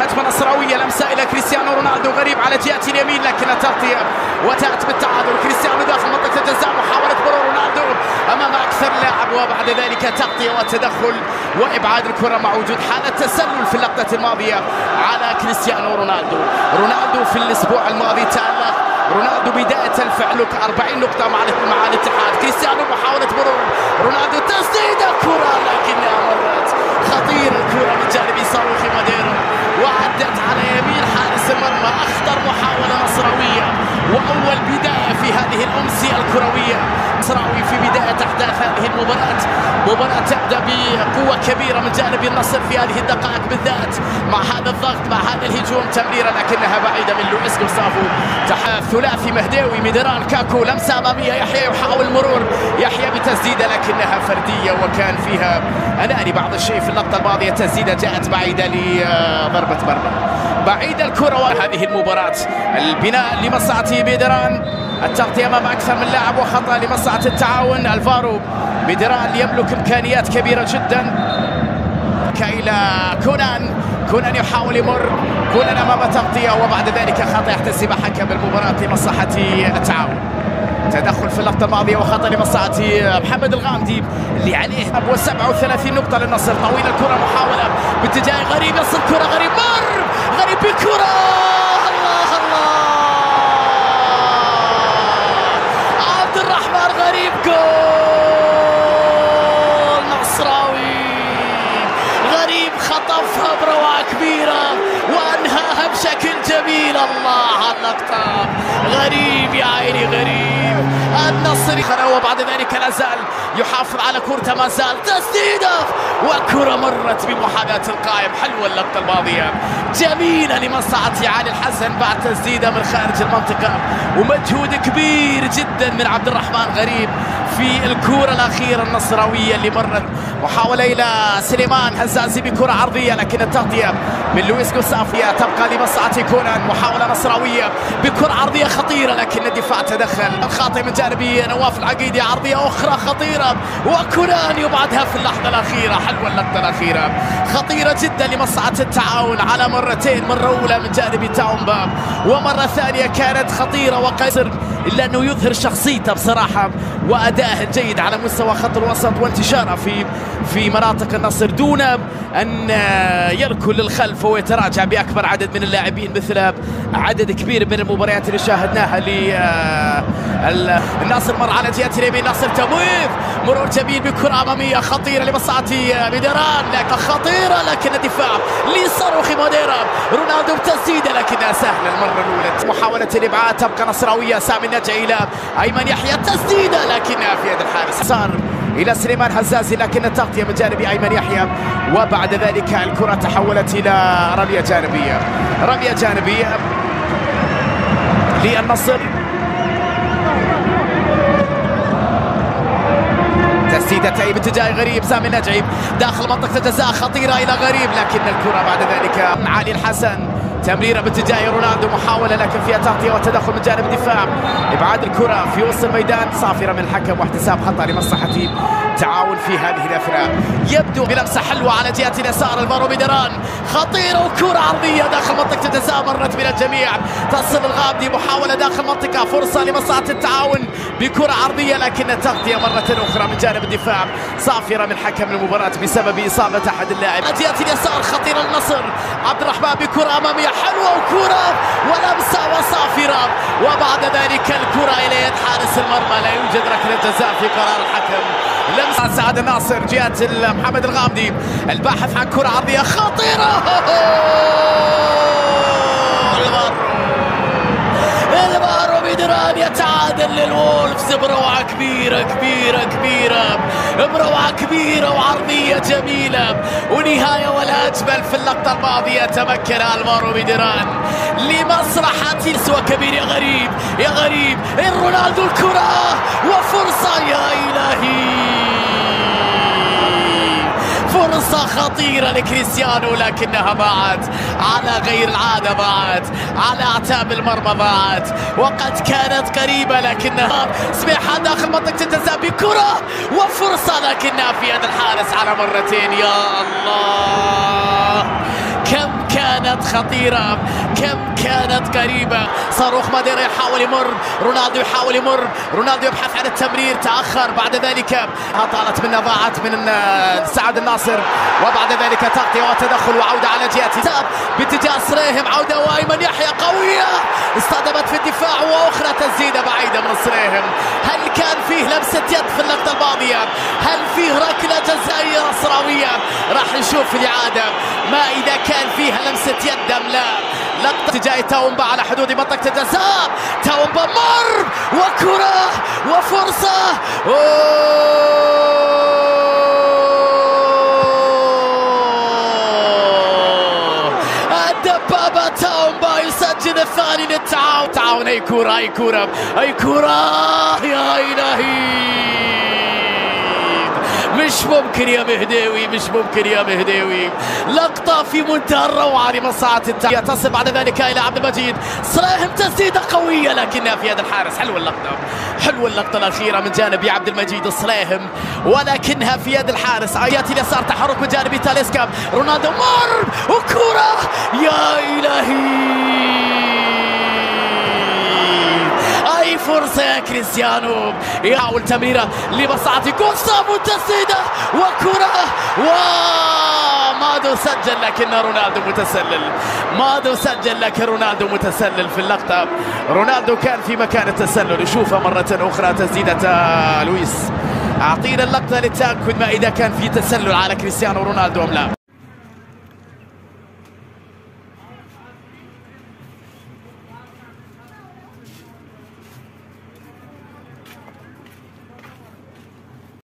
الهجمة النصراوية، لمسة إلى كريستيانو رونالدو، غريب على جهة اليمين لكن تغطية وتأتي بالتعادل. كريستيانو داخل منطقة الجزاء، محاولة مرور رونالدو أمام أكثر لاعب، وبعد ذلك تغطية وتدخل وإبعاد الكرة مع وجود حالة تسلل في اللقطة الماضية على كريستيانو رونالدو. رونالدو في الأسبوع الماضي تألق رونالدو بداية الفعل 40 نقطة مع الاتحاد. كريستيانو محاولة مرور رونالدو، تسديدة كرة لكنها مرت خطير الكرة من جانب صاروخ ماديرا وعدت على يمين حارس المرمى. أخطر محاولة نصراوية وأول بداية في هذه الأمسية الكروية. نصراوي في بداية أحداث هذه المباراة، مباراة تبدأ بقوة كبيرة من جانب النصر في هذه الدقائق بالذات، مع هذا الضغط مع هذا الهجوم، تمريرة لكنها بعيدة من لويس جوستافو. ثلاثي مهداوي ميدران كاكو، لمسة أمامية، يحيى يحاول مرور، يحيى بتسديدة لكنها فردية وكان فيها أناني بعض الشيء في اللقطة الماضية. تسديدة جاءت بعيدة لضربة مرمى، بعيدة الكرة. وهذه المباراة البناء لمصلحة ميدران، التغطية أمام أكثر من لاعب وخطأ لمصلحة التعاون. الفارو ميدران يملك إمكانيات كبيرة جدا. إلى كونان يحاول يمر، كونان أمام تغطية وبعد ذلك خطأ يحتسب حكم المباراة لمصلحة التعاون. تدخل في اللقطة الماضية وخطأ لمصلحة محمد الغامدي اللي عليه 37 نقطة للنصر. طويلة الكرة، محاولة باتجاه غريب، يصل كرة غريب، مر غريب بكرة، الله الله، عبد الرحمن غريب، جول نصراوي. غريب خطفها بروعة كبيرة وأنهاها بشكل جميل. الله على اللقطة، غريب يا عيني غريب. النصر وبعد ذلك لا زال يحافظ على كرته، ما زال تسديدة وكرة مرت بمحاذاة القائم. حلوة اللقطة الماضية، جميلة لمصلحة علي الحسن بعد تسديدة من خارج المنطقة، ومجهود كبير جدا من عبد الرحمن غريب في الكرة الأخيرة النصراوية اللي مرت. محاولة إلى سليمان هزازي بكرة عرضية لكن التغطية من لويس جوستافيا تبقى لمصلحة كونان. محاولة نصراوية بكرة عرضية خطيرة لكن الدفاع تدخل. الخاطئ من جانب نواف العقيدي، عرضية أخرى خطيرة وكونان يبعدها في اللحظة الأخيرة. حلوة اللقطة الأخيرة، خطيرة جدا لمصلحة التعاون على مرتين، مرة أولى من جانب تاونبا ومرة ثانية كانت خطيرة وقيصر، إلا أنه يظهر شخصيته بصراحة وأداءه الجيد على مستوى خط الوسط وانتشاره في مناطق النصر دون أن يركن للخلف ويتراجع بأكبر عدد من اللاعبين، مثل عدد كبير من المباريات اللي شاهدناها الناصر. مر على جهة اليمين، ناصر تمويف، مرور جميل بكرة أمامية خطيرة لمصلحة ميدران، لكن خطيرة لكن الدفاع لصاروخ ماديرا. رونالدو بتسديدة لكنها سهلة المرة الأولى. محاولة الإبعاد تبقى نصراوية، سامي النجعي إلى أيمن يحيى، تسديدة لكنها في يد الحارس. صار إلى سليمان هزازي لكن التغطية من جانب أيمن يحيى، وبعد ذلك الكرة تحولت إلى رمية جانبية، رمية جانبية للنصر. تسديدة باتجاه غريب، سامي النجعي داخل منطقة الجزاء، خطيرة إلى غريب لكن الكرة بعد ذلك علي الحسن، تمريرة باتجاه رونالدو، محاولة لكن فيها تغطية وتدخل من جانب الدفاع. إبعاد الكرة في وسط الميدان، صافرة من الحكم واحتساب خطأ لمصلحة تعاون في هذه الأثناء. يبدو بلمسة حلوة على جهة اليسار، الفارو ميدران، خطيرة وكرة عرضية داخل منطقة الجزاء، مرت من الجميع، تصل الغامدي، محاولة داخل منطقة، فرصة لمصلحة التعاون بكرة عرضية لكن التغطية مرة أخرى من جانب الدفاع، صافرة من حكم المباراة بسبب إصابة أحد اللاعبين. على جهة اليسار خطيرة النصر، عبد الرحمن بكرة أمامية حلوة وكرة ولمسة وصافرة، وبعد ذلك الكرة إلى يد حارس المرمى. لا يوجد ركلة جزاء في قرار الحكم. لمسة سعد الناصر جهة محمد الغامدي، الباحث عن كرة عرضية خطيرة. الفارو ميدران يتعادل للوولفز بروعة كبيرة كبيرة كبيرة، بروعة كبيرة وعرضية جميلة ونهاية ولا أجمل. في اللقطة الماضية تمكن الفارو ميدران لمصلحة سوى كبير. يا غريب يا غريب، رونالدو الكرة وفرصة، يا إلهي، فرصة خطيرة لكريستيانو لكنها ضاعت على غير العادة، ضاعت على أعتاب المرمى، ضاعت وقد كانت قريبة لكنها سميحة داخل منطقة الجزاء بكرة وفرصة لكنها في يد الحارس على مرتين. يا الله، كم كان كانت خطيرة، كم كانت قريبة. صاروخ ماديرا يحاول يمر، رونالدو يحاول يمر، رونالدو يبحث عن التمرير، تأخر، بعد ذلك طالت منه، ضاعت من سعد الناصر، وبعد ذلك تغطية وتدخل وعودة على جهة باتجاه سريهم، عودة وأيمن يحيى قوية اصطدمت في الدفاع، وأخرى تسديدة بعيدة من سريهم. هل كان فيه لمسة يد في اللقطة الماضية؟ هل فيه ركلة جزائية نصراوية؟ راح نشوف في الإعادة ما إذا كان فيها لمسة يد أم لا. لقطة جاي تاومبا على حدود منطقة الجزاء، تاومبا مر وكرة وفرصة. الدبابة تاومبا يسجل الثاني للتعاون. تعاون، أي كرة أي كرة أي كرة، يا إلهي مش ممكن يا مهداوي، مش ممكن يا مهداوي. لقطة في منتهى الروعة لمصلحة التعاون. تصل بعد ذلك إلى عبد المجيد، سراهم تسديدة قوية لكنها في يد الحارس. حلوة اللقطة، حلوة اللقطة الأخيرة من جانب عبد المجيد السراهم، ولكنها في يد الحارس. يأتي اليسار، تحرك من جانب تاليسكا، رونالدو مر وكرة، يا إلهي أي فرصة يا كريستيانو. يحاول تمريرة لمصلحة جوستافو، تسديدة وكرة، مادو سجل لكن رونالدو متسلل. مادو سجل لكن رونالدو متسلل في اللقطة. رونالدو كان في مكان التسلل. نشوفها مرة أخرى تسديدة لويس. أعطينا اللقطة للتأكد ما إذا كان في تسلل على كريستيانو رونالدو أم لا.